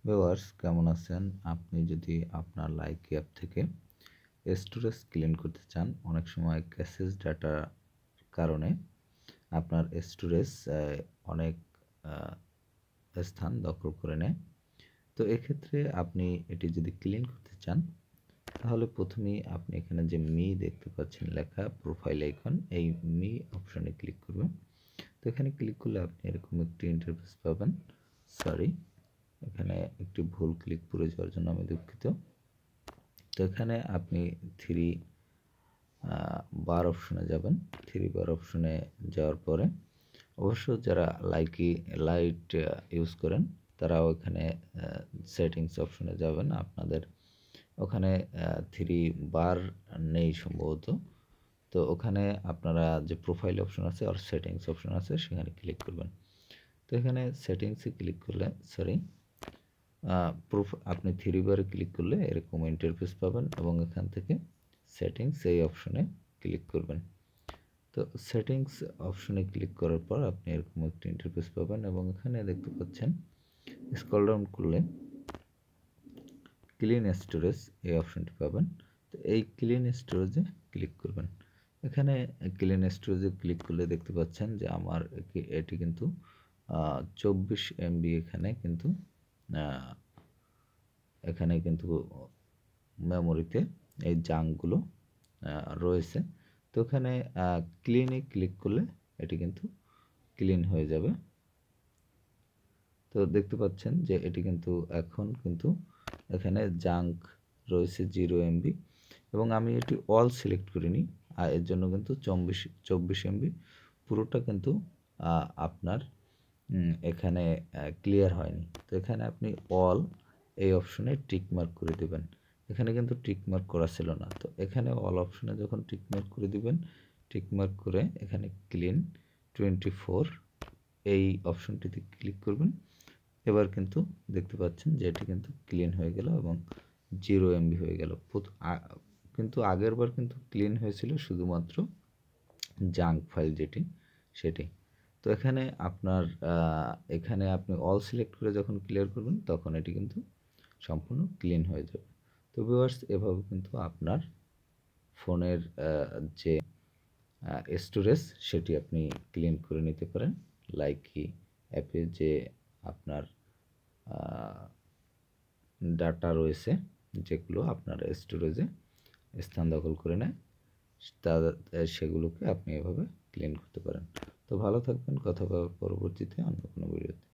Viewers কেমন আছেন? আপনি যদি আপনার লাইকি অ্যাপ থেকে স্টোরেজ ক্লিন করতে চান, অনেক সময় ক্যাশেজ ডাটার কারণে আপনার স্টোরেজ অনেক স্থান দখল করে নেয়। তো এক্ষেত্রে আপনি এটি যদি ক্লিন করতে চান, তাহলে প্রথমেই আপনি এখানে যে মি দেখতে পাচ্ছেন লেখা প্রোফাইল আইকন, এই মি অপশনে ক্লিক করবেন। তো এখানে ক্লিক করলে আপনি এরকম একটি ইন্টারফেস পাবেন। এখানে একটি ভুল ক্লিক করে যাওয়ার জন্য আমি দুঃখিত। তো এখানে আপনি বার অপশনে যাবেন। 3 বার অপশনে যাওয়ার পরে অবশ্য যারা লাইট ইউজ করেন তারাও এখানে সেটিংস অপশনে যাবেন। আপনাদের ওখানে 3 বার নেই সম্ভবত। তো ওখানে আপনারা যে প্রোফাইল অপশন আছে আর সেটিংস অপশন আছে সেখানে ক্লিক করবেন। তো এখানে সেটিংসে ক্লিক করলে আপনি 3 বারে ক্লিক করলে এরকম ইন্টারফেস পাবেন এবং এখান থেকে সেটিংস এই অপশনে ক্লিক করবেন। তো সেটিংস অপশনে ক্লিক করার পর আপনি এরকম একটি ইন্টারফেস পাবেন এবং এখানে দেখতে পাচ্ছেন স্ক্রল ডাউন করলে ক্লিন স্টোরেজ এই অপশনটি পাবেন। তো এই ক্লিন স্টোরেজে ক্লিক করবেন। এখানে ক্লিন স্টোরেজে ক্লিক করলে দেখতে পাচ্ছেন যে আমার এটি কিন্তু 24 MB এখানে কিন্তু মেমোরিতে এই জাঙ্কগুলো রয়েছে। তো এখানে ক্লিনে ক্লিক করলে এটি কিন্তু ক্লিন হয়ে যাবে। তো দেখতে পাচ্ছেন যে এটি কিন্তু এখন কিন্তু এখানে জাঙ্ক রয়েছে 0 MB এবং আমি এটি অল সিলেক্ট করিনি, আর এর জন্য কিন্তু 24 MB পুরোটা কিন্তু আপনার এখানে ক্লিয়ার হয়নি। তো এখানে আপনি অল এই অপশনে টিক মার্ক করে দেবেন। এখানে কিন্তু টিক মার্ক করা ছিল না। তো এখানে অল অপশনে যখন টিক মার্ক করে দিবেন, টিক মার্ক করে এখানে ক্লিন 24 এই অপশনটিতে ক্লিক করবেন। এবার কিন্তু দেখতে পাচ্ছেন যে এটি কিন্তু ক্লিন হয়ে গেল এবং 0 MB হয়ে গেল। কিন্তু আগের বার কিন্তু ক্লিন হয়েছিল শুধুমাত্র জাঙ্ক ফাইল সেটি। তো এখানে আপনি অল সিলেক্ট করে যখন ক্লিয়ার করবেন তখন এটি কিন্তু সম্পূর্ণ ক্লিন হয়ে যাবে। তো ভিউয়ার্স এভাবে কিন্তু আপনার ফোনের যে স্টোরেজ সেটি আপনি ক্লিন করে নিতে পারেন। লাইকি অ্যাপে যে আপনার ডাটা রয়েছে যেগুলো আপনার স্টোরেজে স্থান দখল করে নেয়, সেগুলোকে আপনি এভাবে ক্লিন করতে পারেন। তো ভালো থাকবেন, কথা হবে পরবর্তীতে অন্য কোনো ভিডিওতে।